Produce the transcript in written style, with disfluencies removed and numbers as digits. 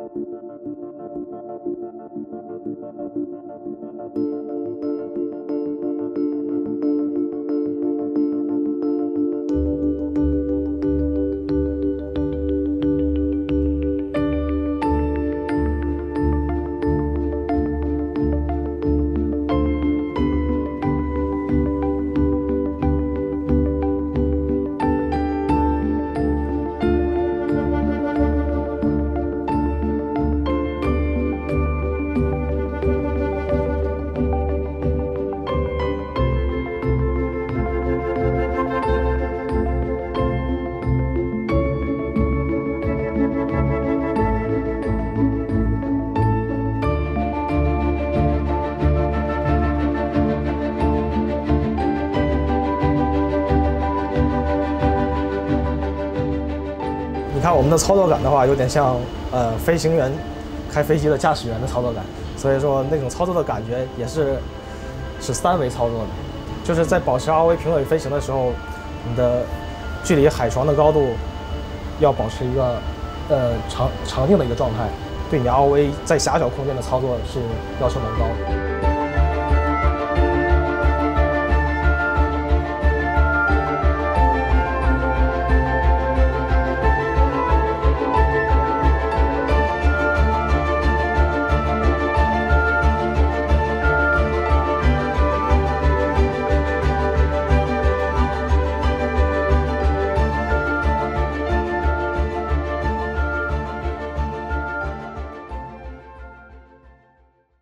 你看我们的操作感的话，有点像飞行员开飞机的驾驶员的操作感，所以说那种操作的感觉也是3维操作的，就是在保持 ROV 平稳飞行的时候，你的距离海床的高度要保持一个长定的一个状态，对你 ROV 在狭小空间的操作是要求蛮高的。